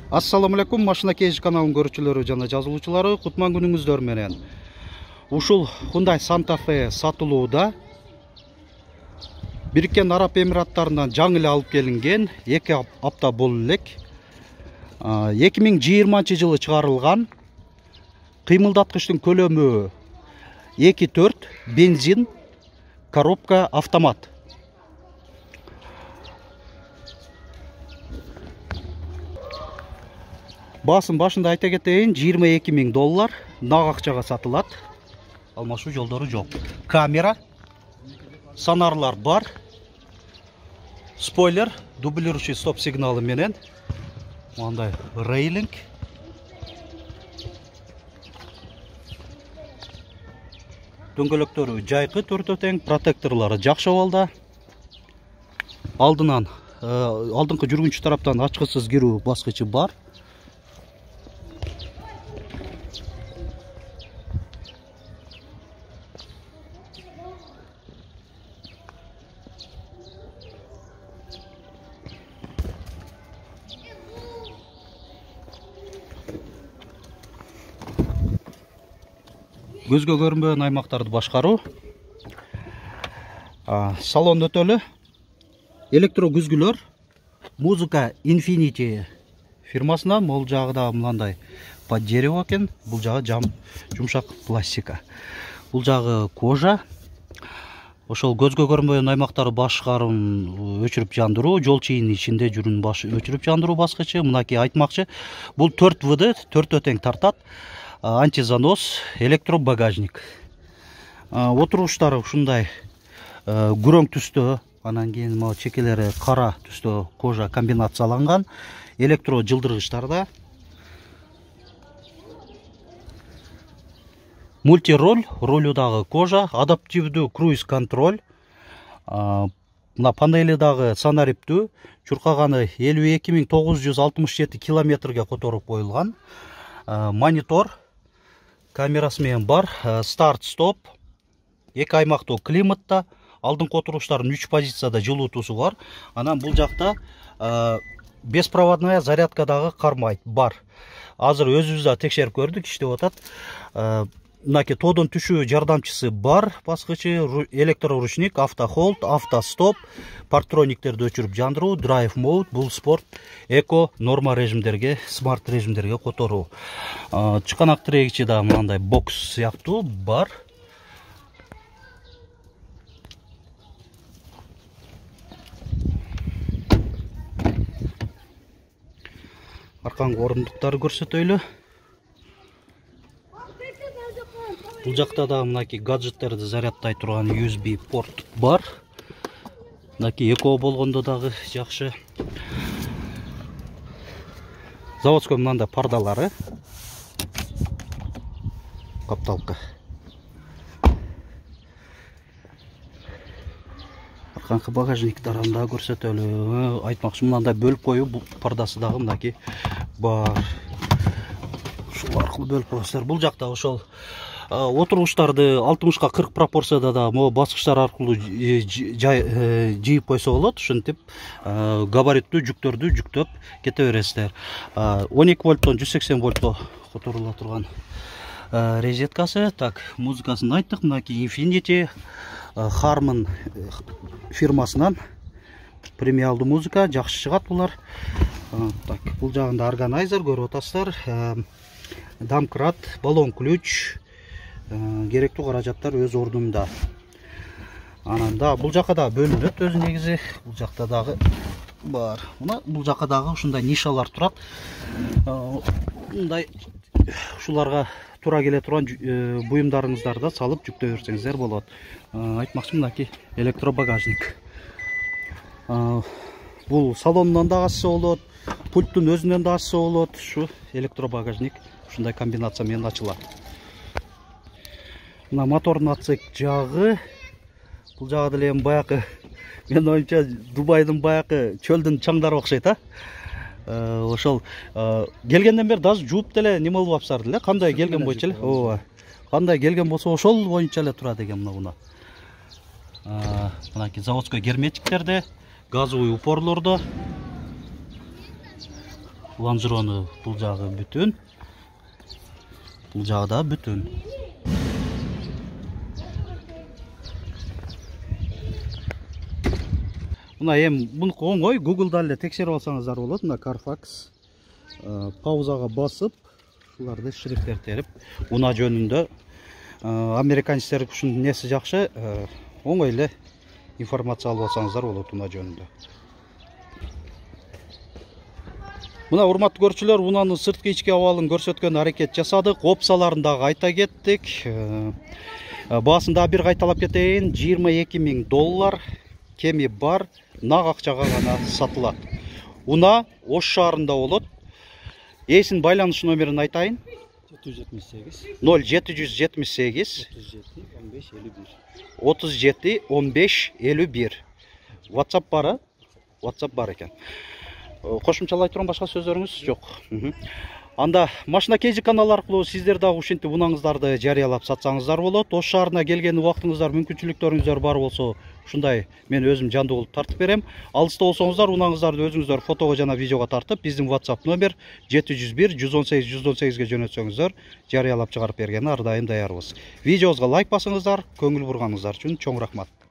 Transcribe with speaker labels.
Speaker 1: Assalamu alaikum, машина кейж каналын көрүүчүлөрү жана жазылуучулары, кутман күнүңүздөр менен. Ушул Hyundai Santa Fe сатылууда. Бириккен Араб Эмираттарынан жаңы эле алып келинген, 2 апта болду элек. 2020-жылы чыгарылган. Кыймылдаткычтын көлөмү 2.4 бензин, коробка автомат. Басын башында айта кетейин, $22.000 нак акчага сатылат. Алмашуу жолдору жок. Камера, сонарлар бар. Спойлер, дублирующий стоп сигналы менен. Мындай рейлинг. Дөңгөлөктөрү жайкы, төртөө тең, протекторлору жакшы абалда. Алдынан алдыңкы жүргүнчү тараптан ачкычсыз кирүү баскычы бар. Көзгө көрүнбөгөн аймактарды башкаруу. Салон өтөлү. Электро күзгүлөр. Музыка Infinity фирмасынан, бул жагы да мындай под дерево экен, бул жагы жумшак пластика. Бул жагы кожа. Ошол көзгө көрүнбөгөн аймактарды башкаруу, өчүрүп жандыруу, жол чейинин ичинде жүрүүнү өчүрүп жандыруу баскычы. Мынакей айтмакчы, бул 4 төртөө тең тартат. Антизанос, электробагажник. Отуруштары ушундай күрөң түстө, анан кийин могу чекелери кара түстө кожа комбинацияланган. Электро жылдыргычтарда. Мультироль, ролу дагы кожа, адаптивдүү круиз контроль. Мына панели дагы санариптүү, чуркаганы 52.967 километрге которуп коюлган. Монитор камерасы менен бар, старт-стоп, 2 аймактуу климатта, алдыңкы отуруштардын 3 позицияда жылуутуусу бар. Анан бул жакта беспроводная зарядка дагы кармайт бар. Азыр өзүбүз да текшерип көрдүк, иштеп атат. Мынакей тоодон түшүү жардамчысы бар, баскычы, электроручник, автохолд, автостоп, партрониктерди өчүрүп жандыруу, драйв мод, бул спорт, эко, норма режимдерге, смарт режимдерге которуу. Чыканак тирегичи да мындай бокс сыяктуу бар. Аркаңкы орундуктарды көрсөтөйлү. Бул жакта да мынакей гаджеттерди зарядтай турган USB порт бар. Мынакей эко болгондо дагы жакшы. Заводской мындай пардалары. Капталка. Аркаңкы багажниктарын да көрсөтөлү. Айтмакчы, мындай бөлүп коюу бул пардасы дагы мынакей бар. Ушул аркылуу бөлүп коесуздар. Бул жакта ошол отуруштарды 60-ка 40 пропорцияда да могу баскычтар аркылуу жыйып койсо болот. Ушинтип габариттүү жүктөрдү жүктөп кете бересиздер. 12 вольттон 180 вольтко которула турган розеткасы. Так, музыкасын айттык. Мынакей Infinity Harman фирмасынан премиалдуу музыка, жакшы чыгат булар. Так, бул жагында органайзер көрүп атасыздар. Домкрат, баллон ключ, керектүү каражаттар өз ордунда. Анан да бул жака да бөлүнөт өзү негизи. Бул жакта дагы бар. Мына бул жака дагы ушундай нишалар турат. Мындай ушуларга туура келе турган буюмдарыңыздарды салып жүктөй берсеңиздер болот. Айтмакчы, мынакей электробагажник. Бул салонунан да ачса болот, пульттун өзүнөн да ачса болот. Ушу электробагажник ушундай комбинация менен ачылат. Мына мотордун отсек жагы. Бул жагы деле эми баякы, мен оюмча Дубайдын баякы чөлдүн чаңдары окшойт, Ошол келгенден бери даже жууп деле неме кылып апсыздар деле. Кандай келген боюнча эле. Ооба. Кандай келген болсо ошол боюнча эле турат экен мына. Мынакей заводской герметиктерде, газовый упорлордо. лонжерону бул жагы бүтүн. Бул жагы да бүтүн. Мына эми мунку оңой, Google'да эле текшерип алсаңыздар болот. Мына Carfax паузага басып, ушуларды шрифттер терип, унаа жөнүндө американецтер ушунун неси жакшы, оңой эле информация алып алсаңыздар болот унаа жөнүндө. Мына урматтуу көрүүчүлөр, унаанын сырткы ички абалын көрсөткөн аракет жасадык. Опсаларын дагы айта кеттик. Баасын да бир кайталап кетейин. $22.000 кеми бар, нак акчага гана сатылат. Унаа Ош шаарында болот. Эсин байланыш номерин айтайын. 0778 37 15 51. WhatsApp бар, WhatsApp бар экен. Кошумчалай турган башка сөздөрүңүз жок. Анда машина кейжи канал аркылуу сиздер дагы ушинтип унаңыздарды жарыялап сатсаңыздар болот. Ош шаарына келген убактыңыздар, мүмкүнчүлүктөрүңүздөр бар болсо, ушундай мен өзүм жандуу болуп тартып берем. Алыста болсоңуздар, унаңыздарды өзүңүздөр фотого жана видеого тартып, биздин WhatsApp номер 701 118 118ге жөнөтсөңүздөр, жарыялап чыгарып бергенге ар дайым даярбыз. Видеобузга лайк басыңыздар, көңүл бурганыңыздар үчүн чоң рахмат.